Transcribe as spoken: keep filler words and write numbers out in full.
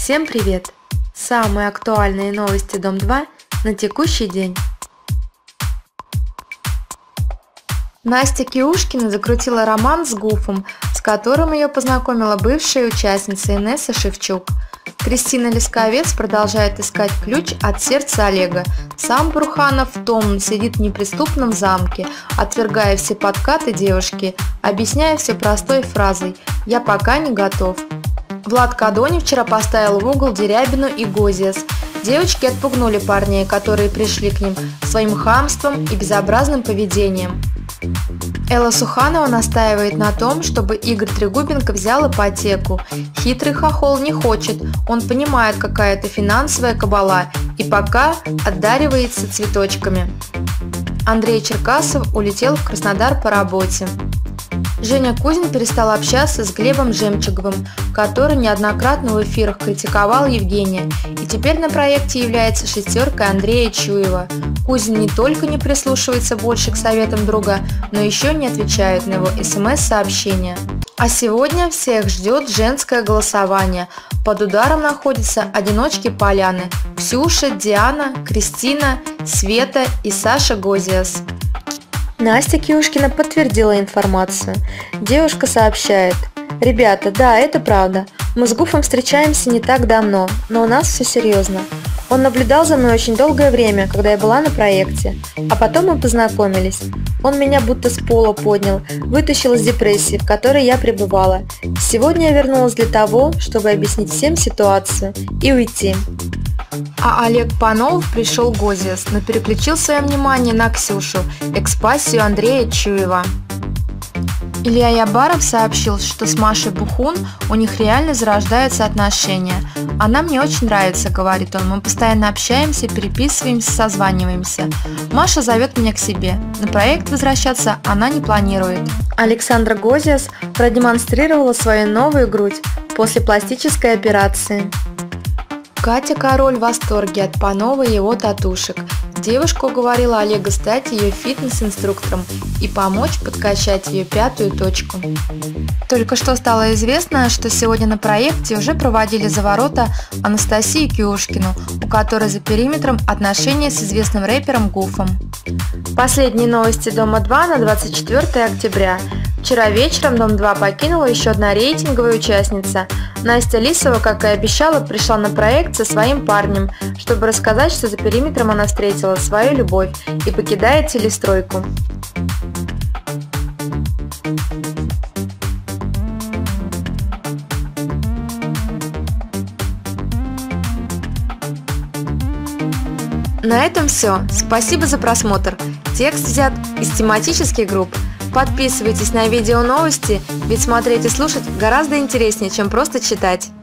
Всем привет! Самые актуальные новости Дом два на текущий день. Настя Киушкина закрутила роман с Гуфом, с которым ее познакомила бывшая участница Инесса Шевчук. Кристина Лисковец продолжает искать ключ от сердца Олега. Сам Бруханов томно сидит в неприступном замке, отвергая все подкаты девушки, объясняя все простой фразой «Я пока не готов». Влад Кадони вчера поставил в угол Дерябину и Гозиас. Девочки отпугнули парней, которые пришли к ним, своим хамством и безобразным поведением. Элла Суханова настаивает на том, чтобы Игорь Трегубенко взял ипотеку. Хитрый хохол не хочет, он понимает, какая это финансовая кабала, и пока отдаривается цветочками. Андрей Черкасов улетел в Краснодар по работе. Женя Кузин перестал общаться с Глебом Жемчуговым, который неоднократно в эфирах критиковал Евгения, и теперь на проекте является шестеркой Андрея Чуева. Кузин не только не прислушивается больше к советам друга, но еще не отвечает на его смс-сообщения. А сегодня всех ждет женское голосование. Под ударом находятся одиночки Поляны – Ксюша, Диана, Кристина, Света и Саша Гозиас. Настя Киушкина подтвердила информацию. Девушка сообщает: «Ребята, да, это правда. Мы с Гуфом встречаемся не так давно, но у нас все серьезно. Он наблюдал за мной очень долгое время, когда я была на проекте, а потом мы познакомились. Он меня будто с пола поднял, вытащил из депрессии, в которой я пребывала. Сегодня я вернулась для того, чтобы объяснить всем ситуацию и уйти». А Олег Панов пришел Гозиас, но переключил свое внимание на Ксюшу, экс-пассию Андрея Чуева. Илья Ябаров сообщил, что с Машей Бухун у них реально зарождаются отношения. «Она мне очень нравится», — говорит он, — «мы постоянно общаемся, переписываемся, созваниваемся. Маша зовет меня к себе. На проект возвращаться она не планирует». Александра Гозиас продемонстрировала свою новую грудь после пластической операции. Катя Король в восторге от Панова и его татушек. Девушка уговорила Олега стать ее фитнес-инструктором и помочь подкачать ее пятую точку. Только что стало известно, что сегодня на проекте уже проводили за ворота Анастасию Киушкину, у которой за периметром отношения с известным рэпером Гуфом. Последние новости Дома два на двадцать четвёртое октября. Вчера вечером Дом два покинула еще одна рейтинговая участница. Настя Лисова, как и обещала, пришла на проект со своим парнем, чтобы рассказать, что за периметром она встретила свою любовь и покидает телестройку. На этом все. Спасибо за просмотр. Текст взят из тематических групп. Подписывайтесь на видео новости, ведь смотреть и слушать гораздо интереснее, чем просто читать.